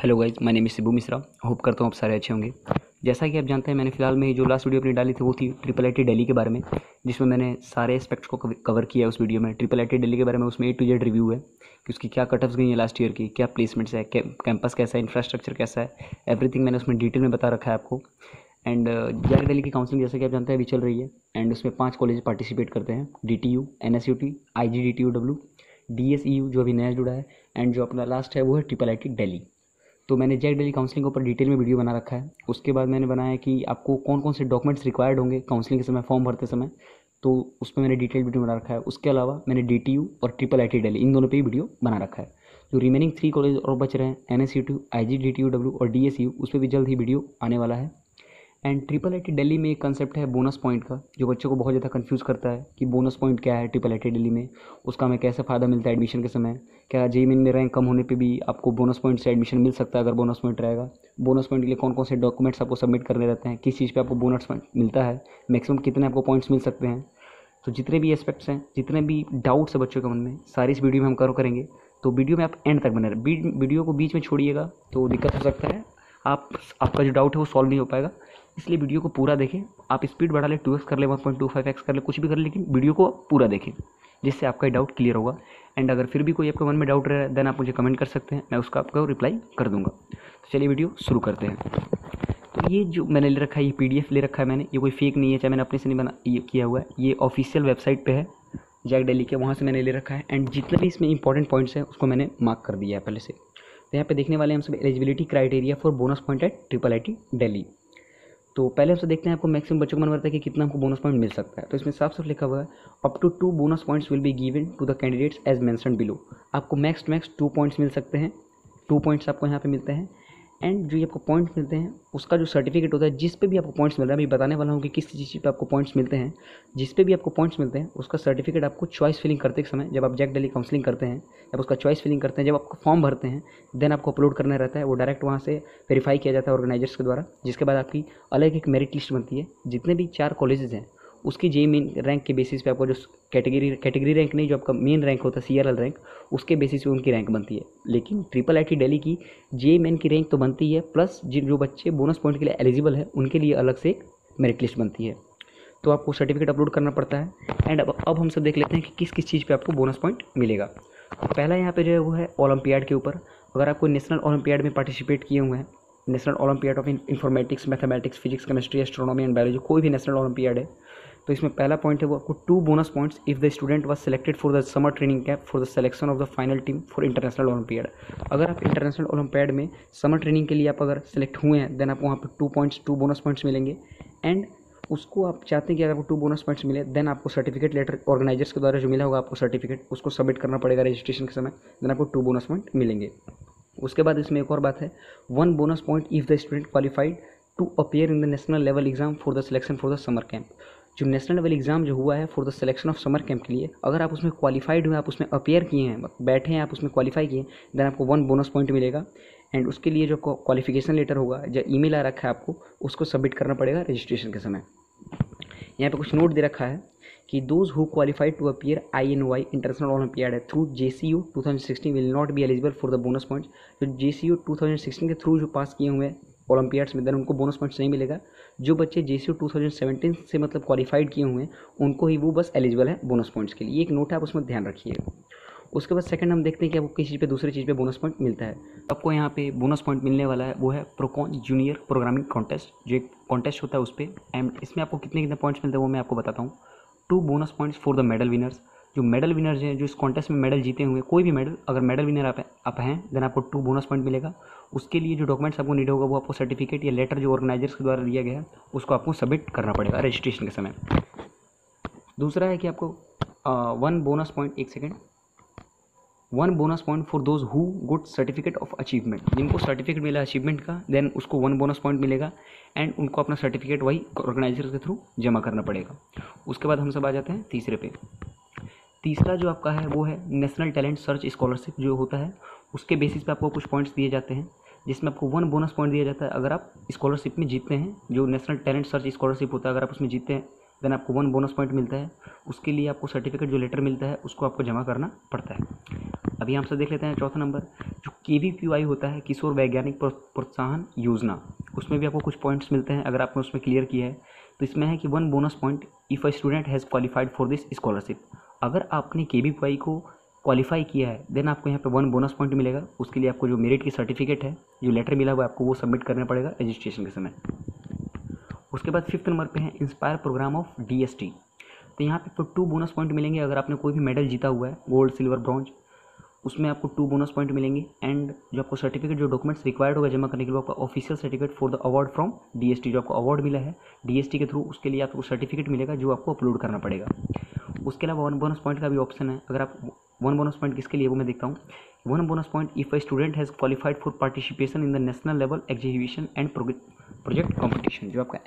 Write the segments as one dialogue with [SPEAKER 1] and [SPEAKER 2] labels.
[SPEAKER 1] Hello guys, my name is Shibu Mishra. Hope करता हूँ आप सारे अच्छे होंगे। जैसा कि आप जानते हैं, मैंने फिलहाल में जो लास्ट वीडियो अपनी डाली थी वो थी ट्रिपल आईटी दिल्ली के बारे में, जिसमें मैंने सारे एस्पेक्ट्स को कवर किया है। उस वीडियो में ट्रिपल आईटी दिल्ली के बारे में उसमें A to Z रिव्यू है कि उसकी क्या कट ऑफ्स गई है लास्ट ईयर की, क्या प्लेसमेंट्स है, कैंपस कैसा है, इंफ्रास्ट्रक्चर कैसा है, एवरीथिंग मैंने उसमें डिटेल में बता रखा है आपको। एंड जेआर दिल्ली की काउंसलिंग जैसा कि आप जानते हैं अभी चल रही है। एंड उसमें 5 कॉलेज पार्टिसिपेट करते हैं: DTU, NSUT, IGDTUW, DSEU जो अभी नया जुड़ा है, एंड जो अपना लास्ट है वो है ट्रिपल आईटी दिल्ली। तो मैंने जेक दिल्ली काउंसलिंग के ऊपर डिटेल में वीडियो बना रखा है। उसके बाद मैंने बनाया कि आपको कौन कौन से डॉक्यूमेंट्स रिक्वायर्ड होंगे काउंसलिंग के समय, फॉर्म भरते समय, तो उसमें मैंने डिटेल वीडियो बना रखा है। उसके अलावा मैंने DTU और ट्रिपल आईटी दिल्ली इन दोनों पे ही वीडियो बना रखा है। जो रिमेनिंग 3 कॉलेज और बच रहे हैं NSUT, IGDTUW और DSU, उस पर भी जल्द ही वीडियो आने वाला है। एंड ट्रिपल आईटी दिल्ली में एक कंसेप्ट है बोनस पॉइंट का, जो बच्चों को बहुत ज़्यादा कंफ्यूज करता है कि बोनस पॉइंट क्या है ट्रिपल आईटी दिल्ली में, उसका हमें कैसे फ़ायदा मिलता है एडमिशन के समय, क्या जेईई में रैंक कम होने पे भी आपको बोनस पॉइंट से एडमिशन मिल सकता है अगर बोनस पॉइंट रहेगा, बोनस पॉइंट के लिए कौन कौन से डॉक्यूमेंट्स आपको सबमिट करने रहते हैं, किस चीज़ पे आपको बोनस पॉइंट मिलता है, मैक्सिमम कितने आपको पॉइंट्स मिल सकते हैं। तो जितने भी एस्पेक्ट्स हैं, जितने भी डाउट्स है बच्चों के मन में, सारी इस वीडियो में हम कवर करेंगे। तो वीडियो में आप एंड तक बने रहे, वीडियो को बीच में छोड़िएगा तो दिक्कत हो सकता है, आपका जो डाउट है वो सॉल्व नहीं हो पाएगा। इसलिए वीडियो को पूरा देखें। आप स्पीड बढ़ा ले, 2x कर ले, 1.25x कर ले, कुछ भी कर ले, लेकिन वीडियो को पूरा देखें जिससे आपका डाउट क्लियर होगा। एंड अगर फिर भी कोई आपके मन में डाउट रहा है देन आप मुझे कमेंट कर सकते हैं, मैं उसका आपको रिप्लाई कर दूंगा। तो चलिए वीडियो शुरू करते हैं। तो ये जो मैंने ले रखा है, ये PDF ले रखा है मैंने, ये कोई फेक नहीं है, चाहे मैंने अपने से नहीं बना ये किया हुआ है, ये ऑफिशियल वेबसाइट पे है जेक दिल्ली के, वहाँ से मैंने ले रखा है। एंड जितने भी इसमें इंपॉर्टेंट पॉइंट्स हैं उसको मैंने मार्क कर दिया है पहले से। तो यहाँ पे देखने वाले हम सब eligibility criteria for bonus point at triple IT Delhi. तो पहले हमसे देखते हैं आपको मैक्सिमम बच्चों को मन करता है कि कितना हमको बोनस पॉइंट मिल सकता है। तो इसमें साफ साफ लिखा हुआ है up to 2 bonus points will be given to the candidates as mentioned below. आपको मैक्स 2 पॉइंट्स मिल सकते हैं, 2 पॉइंट्स आपको यहाँ पे मिलते हैं। एंड जो ये आपको पॉइंट्स मिलते हैं उसका जो सर्टिफिकेट होता है, जिस पे भी आपको पॉइंट्स मिल रहा है, अभी बताने वाला हूँ कि किस चीज़ पे आपको पॉइंट्स मिलते हैं। जिस पे भी आपको पॉइंट्स मिलते हैं उसका सर्टिफिकेट आपको चॉइस फिलिंग करते समय, जब आप जेक दिल्ली काउंसलिंग करते हैं, जब उसका चॉइस फिलिंग करते हैं, जब आपको फॉर्म भरते हैं, देन आपको अपलोड करना रहता है। वो डायरेक्ट वहाँ से वेरीफाई किया जाता है ऑर्गेनाइजर्स के द्वारा, जिसके बाद आपकी अलग एक मेरिट लिस्ट बनती है। जितने भी 4 कॉलेजेस हैं उसकी जेईई मेन रैंक के बेसिस पे आपको जो कैटेगरी रैंक नहीं, जो आपका मेन रैंक होता है CRL रैंक, उसके बेसिस पे उनकी रैंक बनती है। लेकिन ट्रिपल आईटी दिल्ली की जेईई मेन की रैंक तो बनती है, प्लस जो बच्चे बोनस पॉइंट के लिए एलिजिबल है उनके लिए अलग से एक मेरिट लिस्ट बनती है। तो आपको सर्टिफिकेट अपलोड करना पड़ता है। एंड अब हम सब देख लेते हैं कि किस किस चीज़ पे आपको बोनस पॉइंट मिलेगा। पहला यहाँ पे जो है वो है ओलंपियाड के ऊपर। अगर आपको नेशनल ओलंपियाड में पार्टिसिपेट किए हुए हैं, national olympiad of informatics, mathematics, physics, chemistry, astronomy and biology, कोई भी नेशनल ओलंपियाड है, तो इसमें पहला पॉइंट है वो आपको 2 bonus points if the student was selected for the summer training camp for the selection of the final team for international olympiad. अगर आप इंटरनेशनल ओलंपियाड में समर ट्रेनिंग के लिए आप अगर सेलेक्ट हुए हैं देन आपको वहाँ पर 2 बोनस पॉइंट्स मिलेंगे। एंड उसको आप चाहते हैं कि अगर आपको 2 बोनस पॉइंट्स मिले देन आपको सर्टिफिकेट लेटर ऑर्गेनाइजर्स के द्वारा जो मिला होगा आपको सर्टिफिकेट, उसको सबमिट करना पड़ेगा रजिस्ट्रेशन के समय, देन आपको 2 बोनस पॉइंट मिलेंगे। उसके बाद इसमें एक और बात है, 1 bonus point if the student qualified to appear in the national level exam for the selection for the summer camp. जो नेशनल लेवल एग्जाम जो हुआ है for the selection of summer camp के लिए, अगर आप उसमें क्वालिफाइड हुए, आप उसमें अपीयर किए हैं, बैठे हैं, आप उसमें क्वालिफाई किए हैं, देन आपको 1 बोनस पॉइंट मिलेगा। एंड उसके लिए जो क्वालिफिकेशन लेटर होगा, जो ईमेल आ रखा है आपको, उसको सबमिट करना पड़ेगा रजिस्ट्रेशन के समय। यहाँ पे कुछ नोट दे रखा है कि those who qualified to appear INOI international olympiad through JCU 2016 will not be eligible for the bonus points. जो JCU 2016 के थ्रू जो पास किए हुए ओलंपियाड्स में, देन उनको बोनस पॉइंट्स नहीं मिलेगा। जो बच्चे JCU 2017 से मतलब क्वालिफाइड किए हुए हैं उनको ही वो बस एलिजिबल है बोनस पॉइंट्स के लिए। एक नोट है, आप उसमें ध्यान रखिए। उसके बाद सेकंड हम देखते हैं कि आपको किस चीज़ पे, दूसरी चीज़ पे बोनस पॉइंट मिलता है। आपको यहाँ पे बोनस पॉइंट मिलने वाला है वो है प्रोकॉन जूनियर प्रोग्रामिंग कॉन्टेस्ट, जो एक कॉन्टेस्ट होता है उस पर। एंड इसमें आपको कितने कितने पॉइंट्स मिलते हैं वो मैं आपको बताता हूँ। 2 bonus points for the medal winners. जो मेडल विनर्स हैं, जो इस कॉन्टेस्ट में मेडल जीते हुए, कोई भी मेडल, अगर मेडल विनर आप हैं देन आपको 2 बोनस पॉइंट मिलेगा। उसके लिए जो डॉक्यूमेंट्स आपको नीड होगा वो आपको सर्टिफिकेट या लेटर जो ऑर्गेनाइजर्स के द्वारा दिया गया है उसको आपको सबमिट करना पड़ेगा रजिस्ट्रेशन के समय। दूसरा है कि आपको 1 bonus point, 1 second, 1 bonus point for those who good certificate of achievement. जिनको सर्टिफिकेट मिला अचीवमेंट का, देन उसको 1 बोनस पॉइंट मिलेगा। एंड उनको अपना सर्टिफिकेट वही ऑर्गेनाइजर के थ्रू जमा करना पड़ेगा। उसके बाद हम सब आ जाते हैं तीसरे पे। तीसरा जो आपका है वो है नेशनल टैलेंट सर्च स्कॉलरशिप जो होता है, उसके बेसिस पे आपको कुछ पॉइंट्स दिए जाते हैं, जिसमें आपको 1 बोनस पॉइंट दिया जाता है अगर आप स्कॉलरशिप में जीतते हैं। जो नेशनल टैलेंट सर्च स्कॉलरशिप होता है, अगर आप उसमें जीतते हैं देन आपको 1 बोनस पॉइंट मिलता है। उसके लिए आपको सर्टिफिकेट जो लेटर मिलता है उसको आपको जमा करना पड़ता है। अभी हम सब देख लेते हैं चौथा नंबर, जो KVQI होता है, किशोर वैज्ञानिक प्रोत्साहन योजना, उसमें भी आपको कुछ पॉइंट्स मिलते हैं अगर आपने उसमें क्लियर किया है। तो इसमें है कि 1 bonus point if a student has qualified for this scholarship. अगर आपने KVQI को क्वालिफाई किया है देन आपको यहाँ पे 1 बोनस पॉइंट मिलेगा। उसके लिए आपको जो मेरिट की सर्टिफिकेट है, जो लेटर मिला हुआ है, आपको वो सबमिट करना पड़ेगा रजिस्ट्रेशन के समय। उसके बाद 5th नंबर पे है इंस्पायर प्रोग्राम ऑफ DST। तो यहाँ पे 2 बोनस पॉइंट मिलेंगे अगर आपने कोई भी मेडल जीता हुआ है, गोल्ड, सिल्वर, ब्रॉन्ज, उसमें आपको 2 बोनस पॉइंट मिलेंगे। एंड जो आपको सर्टिफिकेट, जो डॉक्यूमेंट्स रिक्वायर्ड होगा जमा करने के लिए, आपका official certificate for the award from DST, जो आपको अवार्ड मिला है DST के थ्रू, उसके लिए आपको सर्टिफिकेट मिलेगा जो आपको अपलोड करना पड़ेगा। उसके अलावा 1 बोनस पॉइंट का भी ऑप्शन है। अगर आप 1 बोनस पॉइंट किसके लिए, वो मैं देखता हूँ। 1 bonus point if a student has qualified for participation in the national level exhibition and project competition, जो आपका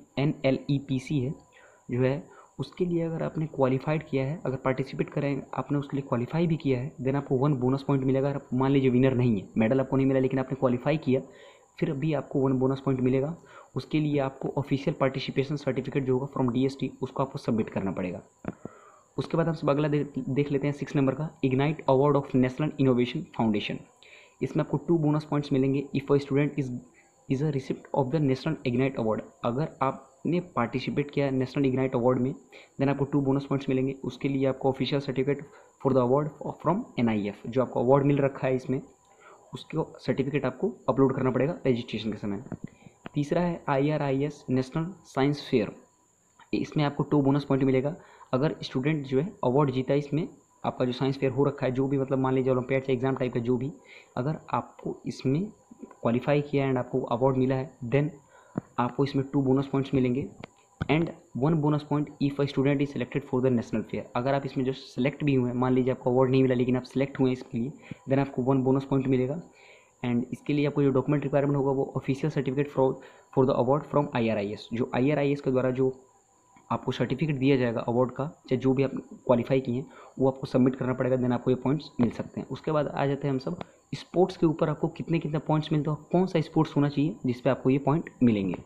[SPEAKER 1] NLEPC है जो है, उसके लिए अगर आपने क्वालिफाइड किया है, अगर पार्टिसिपेट करें आपने, उसके लिए क्वालिफाई भी किया है, देन आपको 1 बोनस पॉइंट मिलेगा। अगर मान लीजिए विनर नहीं है, मेडल आपको नहीं मिला, लेकिन आपने क्वालिफाई किया, फिर भी आपको 1 बोनस पॉइंट मिलेगा। उसके लिए आपको ऑफिशियल पार्टिसिपेशन सर्टिफिकेट जो होगा फ्रॉम DST, उसको आपको सबमिट करना पड़ेगा। उसके बाद हम सब अगला देख लेते हैं 6 नंबर का, Ignite award of National Innovation Foundation. इसमें आपको 2 बोनस पॉइंट्स मिलेंगे if a student is a receipt of the national Ignite award. अगर आपने पार्टिसिपेट किया नेशनल इग्नाइट अवार्ड में, देन आपको 2 बोनस पॉइंट्स मिलेंगे। उसके लिए आपको official certificate for the award from NIF, जो आपको अवार्ड मिल रखा है इसमें, उसको सर्टिफिकेट आपको अपलोड करना पड़ेगा रजिस्ट्रेशन के समय। तीसरा है IRIS नेशनल साइंस फेयर। इसमें आपको 2 बोनस पॉइंट मिलेगा अगर स्टूडेंट जो है अवार्ड जीता है इसमें। आपका जो साइंस फेयर हो रखा है, जो भी मतलब मान लीजिए ओलंपियाड या एग्जाम टाइप का जो भी, अगर आपको इसमें क्वालिफाई किया एंड आपको अवार्ड मिला है, देन आपको इसमें 2 बोनस पॉइंट्स मिलेंगे। And 1 bonus point if a student is selected for the national fair. अगर आप इसमें जो सेलेक्ट भी हुए हैं, मान लीजिए आपको अवार्ड नहीं मिला लेकिन आप सेलेक्ट हुए हैं इसके लिए, देन आपको 1 बोनस पॉइंट मिलेगा। एंड इसके लिए आपको जो डॉक्यूमेंट रिक्वायरमेंट होगा वो official certificate for the award from IRIS, जो IRIS के द्वारा जो आपको सर्टिफिकेट दिया जाएगा अवार्ड का, चाहे जो भी आप क्वालिफाई किए हैं, वो आपको सबमिट करना पड़ेगा, देन आपको ये पॉइंट्स मिल सकते हैं। उसके बाद आ जाते हैं हम सब स्पोर्ट्स के ऊपर, आपको कितने कितने पॉइंट्स मिलते हैं और कौन सा स्पोर्ट्स होना चाहिए जिस पे आपको ये पॉइंट मिलेंगे।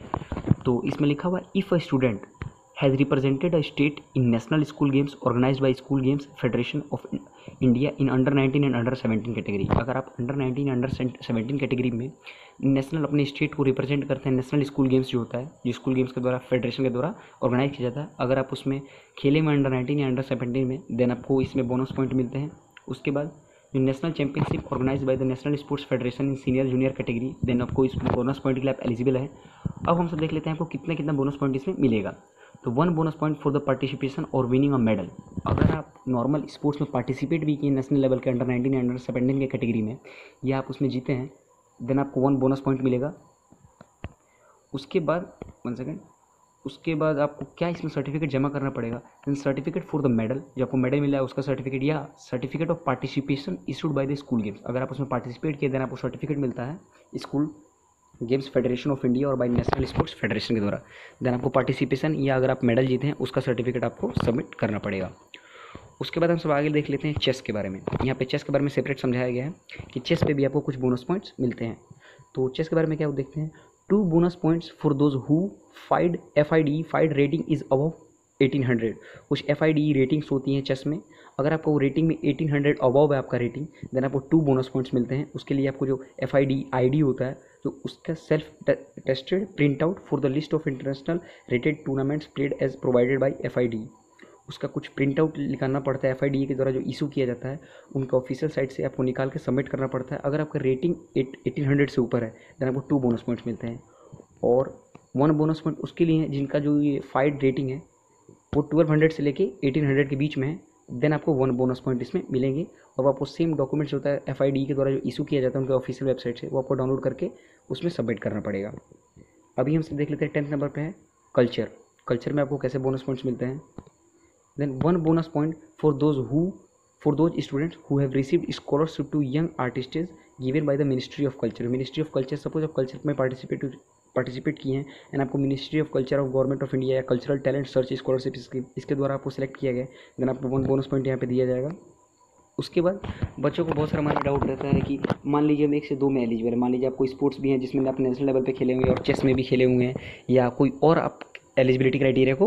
[SPEAKER 1] तो इसमें लिखा हुआ है if a student has represented a state in national school games organised by School Games Federation of India in under 19 and under 17 category. अगर आप अंडर 19 अंडर 17 कैटेगरी में नेशनल अपने स्टेट को रिप्रेजेंट करते हैं, नेशनल स्कूल गेम्स जो होता है, जो स्कूल गेम्स के द्वारा फेडरेशन के द्वारा ऑर्गेनाइज किया जाता है, अगर आप उसमें खेले में अंडर 19 या अंडर 17 में, देन आपको इसमें बोनस पॉइंट मिलते हैं। उसके बाद जो national championship organise by the National Sports Federation in senior junior category, then आपको इस बोनस पॉइंट के लिए आप एलिजिबल है। अब हम सब देख लेते हैं आपको कितना कितना बोनस पॉइंट इसमें मिलेगा। तो 1 bonus point for the participation और विनिंग अ मेडल। अगर आप नॉर्मल स्पोर्ट्स में पार्टिसिपेट भी किए नेशनल लेवल के अंडर 19 या अंडर 17 के कैटेगरी में, या आप उसमें जीते हैं, देन आपको 1 बोनस पॉइंट मिलेगा। उसके बाद 1 सेकेंड, उसके बाद आपको क्या इसमें सर्टिफिकेट जमा करना पड़ेगा, then certificate for the medal, जो आपको मेडल मिला है उसका सर्टिफिकेट, या certificate of participation issued by the school games. अगर आप उसमें पार्टिसिपेट किए, देन आपको सर्टिफिकेट मिलता है School Games Federation of India और बाय नेशनल स्पोर्ट्स फेडरेशन के द्वारा, देन आपको पार्टिसिपेशन या अगर आप मेडल जीते हैं उसका सर्टिफिकेट आपको सबमिट करना पड़ेगा। उसके बाद हम सब आगे देख लेते हैं चेस के बारे में। यहाँ पे चेस के बारे में सेपरेट समझाया गया है कि चेस पे भी आपको कुछ बोनस पॉइंट्स मिलते हैं। तो चेस के बारे में क्या देखते हैं, 2 bonus points for those who FIDE rating is above 1800। कुछ FIDE रेटिंग्स होती हैं चेस में, अगर आपको रेटिंग में 1800 अबव है आपका रेटिंग, देन आपको 2 बोनस पॉइंट्स मिलते हैं। उसके लिए आपको जो FIDE ID होता है, तो उसका self tested print out for the list of international rated tournaments played as provided by FIDE, उसका कुछ प्रिंट आउट निकालना पड़ता है FIDE के द्वारा जो इशू किया जाता है, उनका ऑफिशियल साइट से आपको निकाल के सबमिट करना पड़ता है। अगर आपका रेटिंग 1800 से ऊपर है, देन आपको 2 बोनस पॉइंट्स मिलते हैं। और 1 बोनस पॉइंट उसके लिए है जिनका जो ये FIDE रेटिंग है वो 1200 से लेके 1800 के बीच में है, देन आपको 1 बोनस पॉइंट इसमें मिलेंगे। और आपको सेम डॉक्यूमेंट्स होता है FIDE के द्वारा जो इशू किया जाता है उनके ऑफिशियल वेबसाइट से, वो आपको डाउनलोड करके उसमें सबमिट करना पड़ेगा। अभी हम देख लेते हैं 10th नंबर पे है कल्चर। कल्चर में आपको कैसे बोनस पॉइंट्स मिलते हैं, then 1 bonus point for those students who have received scholarship to young artists given by the ministry of culture. Ministry of culture, suppose आप कल्चर में पार्टिसिपेट किए हैं एंड आपको ministry of culture of government of India या cultural talent search scholarship इसके द्वारा आपको select किया गया, देन आपको 1 बोनस पॉइंट यहाँ पे दिया जाएगा। उसके बाद बच्चों को बहुत सारा हमारा डाउट रहता है कि मान लीजिए हम 1 से 2 में एलिजिबल है, मान लीजिए आपको स्पोर्ट्स भी हैं जिसमें आप नेशनल लेवल पे खेले हुए हैं और चेस में भी खेले हुए हैं, या कोई और आप एलिजिबिलिटी क्राइटेरिया को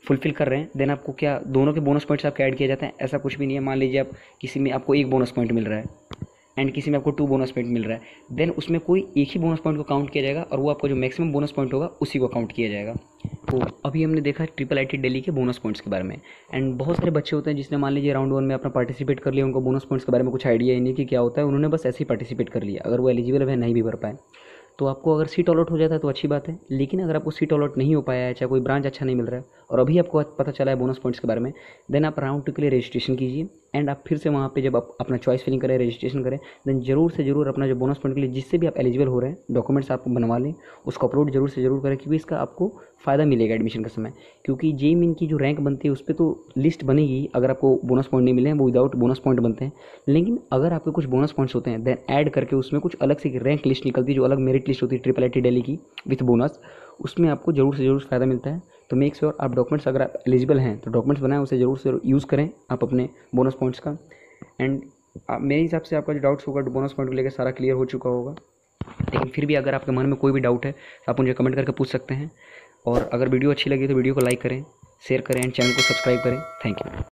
[SPEAKER 1] फुलफिल कर रहे हैं, देन आपको क्या दोनों के बोनस पॉइंट्स आपके ऐड किए जाते हैं? ऐसा कुछ भी नहीं है। मान लीजिए आप किसी में आपको 1 बोनस पॉइंट मिल रहा है एंड किसी में आपको 2 बोनस पॉइंट मिल रहा है, देन उसमें कोई एक ही बोनस पॉइंट को काउंट किया जाएगा और वो आपका जो मैक्सिमम बोनस पॉइंट होगा उसी को काउंट किया जाएगा। तो अभी हमने देखा ट्रिपल आईटी दिल्ली के बोनस पॉइंट्स के बारे में। एंड बहुत सारे बच्चे होते हैं जिसने मान लीजिए राउंड 1 में अपना पार्टिसिपेट कर लिया, उनको बोनस पॉइंट्स के बारे में कुछ आइडिया ही नहीं कि क्या होता है, उन्होंने बस ऐसे ही पार्टिसिपेट कर लिया। अगर वो एलिजिबल है नहीं भी भर पाए, तो आपको अगर सीट अलॉट हो जाता है तो अच्छी बात है। लेकिन अगर आपको सीट अलॉट नहीं हो पाया है, चाहे कोई ब्रांच अच्छा नहीं मिल रहा है और अभी आपको पता चला है बोनस पॉइंट्स के बारे में, देन आप राउंड 2 के लिए रजिस्ट्रेशन कीजिए एंड आप फिर से वहाँ पे जब आप अपना चॉइस फिलिंग करें, रजिस्ट्रेशन करें, देन जरूर से जरूर अपना जो बोनस पॉइंट के लिए जिससे भी आप एलिजिबल हो रहे हैं डॉक्यूमेंट्स आप बनवा लें, उसको अपलोड जरूर से जरूर करें, क्योंकि इसका आपको फ़ायदा मिलेगा एडमिशन के समय। क्योंकि जेईई मेन की जो रैंक बनती है उस पर तो लिस्ट बनेगी, अगर आपको बोनस पॉइंट नहीं मिले हैं वो विदाउट बोनस पॉइंट बनते हैं। लेकिन अगर आपके कुछ बोनस पॉइंट्स होते हैं देन ऐड करके उसमें कुछ अलग से रैंक लिस्ट निकलती है, जो अलग मेरिट लिस्ट होती है ट्रिपल आईटी दिल्ली की विथ बोनस, उसमें आपको जरूर से जरूर फ़ायदा मिलता है। तो मेक श्योर आप डॉक्यूमेंट्स, अगर आप एलिजिबल हैं तो डॉक्यूमेंट्स बनाएं, उसे जरूर से यूज़ करें आप अपने बोनस पॉइंट्स का। एंड मेरे हिसाब से आपका जो डाउट्स होगा बोनस पॉइंट को लेकर सारा क्लियर हो चुका होगा। लेकिन फिर भी अगर आपके मन में कोई भी डाउट है तो आप मुझे कमेंट करके पूछ सकते हैं। और अगर वीडियो अच्छी लगी तो वीडियो को लाइक करें, शेयर करें एंड चैनल को सब्सक्राइब करें। Thank you.